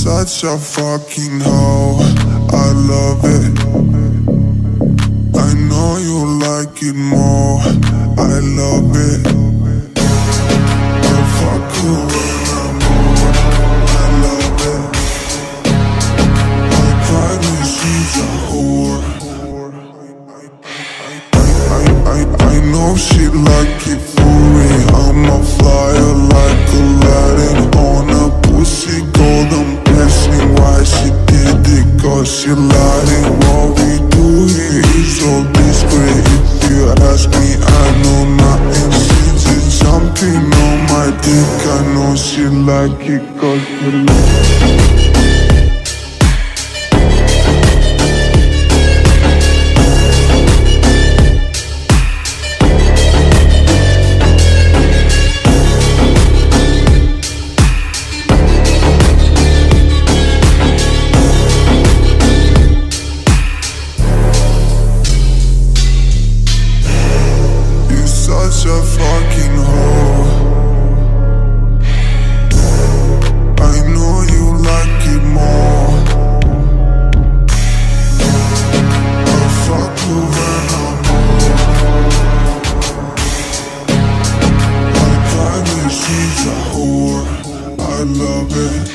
such a fucking hoe, I love it. I know you like it more, I love it. I fuck you when I'm bored, I love it. I promise she's a whore. I know she like it furry. I'm a flyer like Aladdin on a pussy golden blessing. Why she did it? Cause she lying. What we do here is so discreet. If you ask me, I know nothing. She's just jumping on my dick. I know she like it cause she such a fucking hoe. I know you like it more. I fuck you when I'm bored. I promise she's a whore, I love it.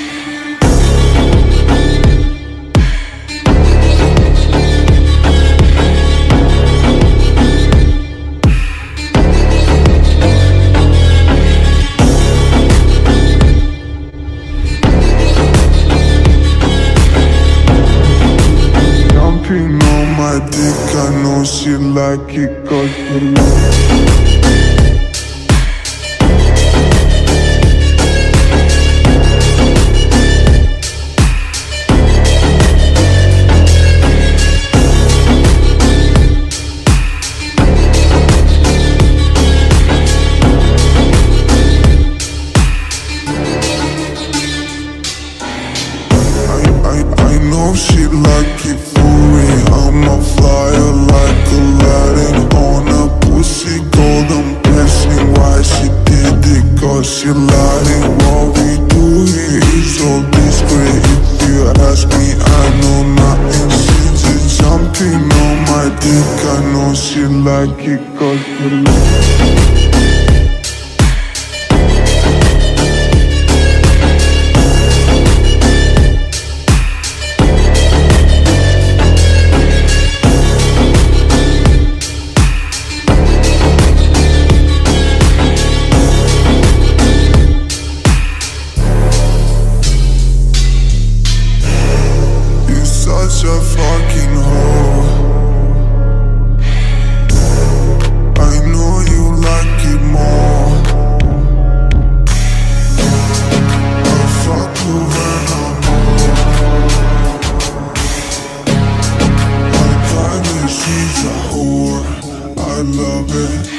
Jumping on my dick, I know she like it cause she like it. I know she like it furry. I'm a flyer like Aladdin on a pussy golden blessing. Why she did it? Cause she lying. What we do here is so discreet. If you ask me, I know nothing. She's just jumping on my dick. I know she like it cause she like it. Such a fucking hoe. I know you like it more. I fuck you when I'm bored. I promise she's a whore, I love it.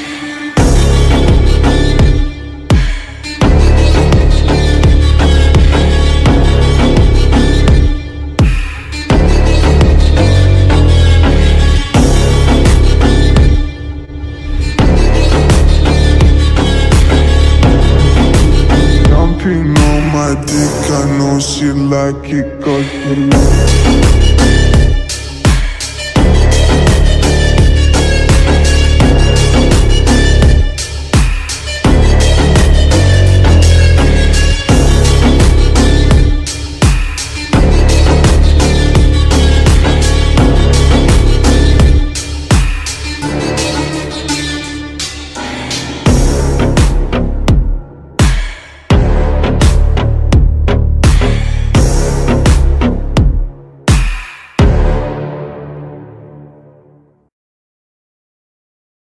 Jumping on my dick, I know she like it cause she like it.